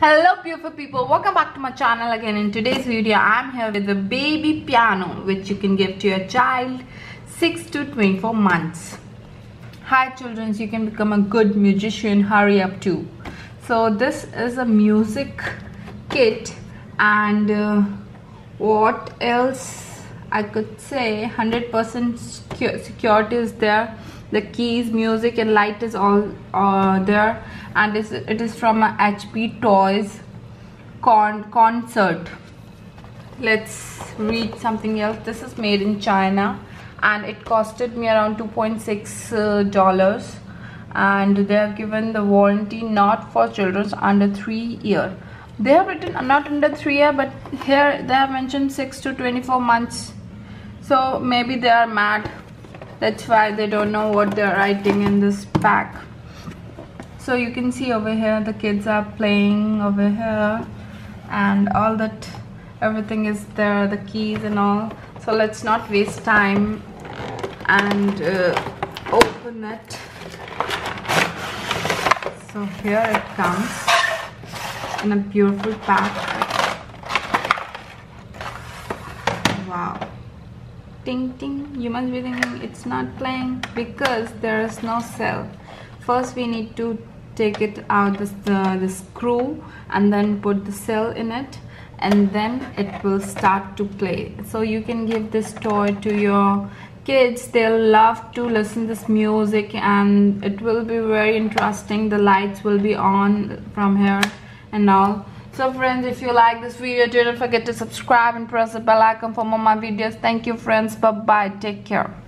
Hello beautiful people, welcome back to my channel again. In today's video I'm here with a baby piano which you can give to your child 6 to 24 months. Hi children, you can become a good musician, hurry up too. So this is a music kit, and what else I could say, 100% security is there. The keys, music and light is all there, and it is from a HP Toys concert. Let's read something else. This is made in China and it costed me around $2.6, and they have given the warranty not for children under 3 years. They have written not under 3 years, but here they have mentioned 6 to 24 months. So maybe they are mad. That's why they don't know what they're writing in this pack. So you can see over here the kids are playing over here, and all that, everything is there, the keys and all. So let's not waste time and open it. So here it comes in a beautiful pack. Wow. Ting ting. You must be thinking it's not playing because there is no cell. First we need to take it out, the screw, and then put the cell in it, and then it will start to play. So you can give this toy to your kids. They'll love to listen this music and it will be very interesting. The lights will be on from here and all. So friends, if you like this video, don't forget to subscribe and press the bell icon for more my videos. Thank you friends, bye bye, take care.